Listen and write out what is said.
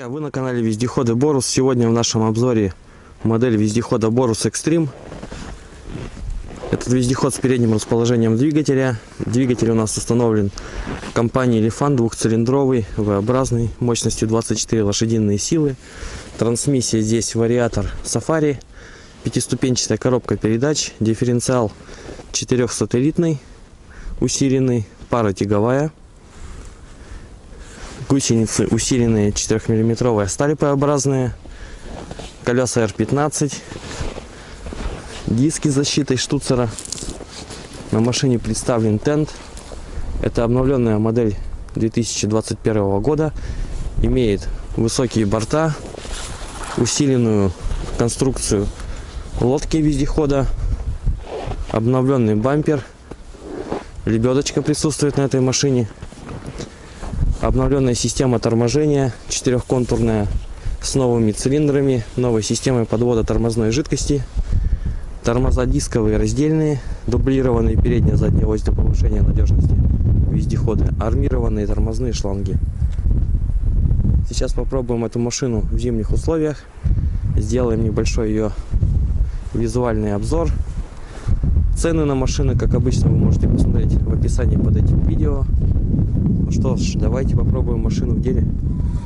Друзья, вы на канале Вездеходы Борус. Сегодня в нашем обзоре модель вездехода Борус Extreme. Этот вездеход с передним расположением двигателя. Двигатель у нас установлен компанией Lifan, двухцилиндровый, V-образный, мощностью 24 лошадиные силы. Трансмиссия здесь вариатор Safari, пятиступенчатая коробка передач, дифференциал 4-сателлитный, усиленный, пара тяговая. Гусеницы усиленные 4-мм сталь П-образные, колеса R15, диски с защитой штуцера. На машине представлен тент. Это обновленная модель 2021 года. Имеет высокие борта, усиленную конструкцию лодки вездехода, обновленный бампер, лебедочка присутствует на этой машине. Обновленная система торможения, четырехконтурная, с новыми цилиндрами, новой системой подвода тормозной жидкости. Тормоза дисковые раздельные, дублированные передняя и задняя ось для повышения надежности вездехода, армированные тормозные шланги. Сейчас попробуем эту машину в зимних условиях. Сделаем небольшой ее визуальный обзор. Цены на машины, как обычно, вы можете посмотреть в описании под этим видео. Ну что ж, давайте попробуем машину в деле.